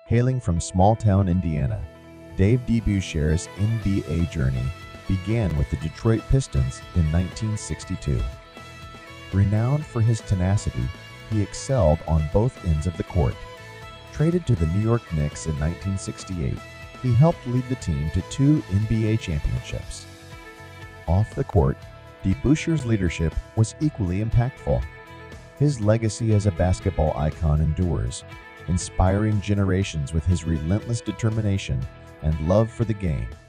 Hailing from small-town Indiana, Dave DeBussschere's NBA journey began with the Detroit Pistons in 1962. Renowned for his tenacity, he excelled on both ends of the court. Traded to the New York Knicks in 1968, he helped lead the team to 2 NBA championships. Off the court, DeBusschere's leadership was equally impactful. His legacy as a basketball icon endures, inspiring generations with his relentless determination and love for the game.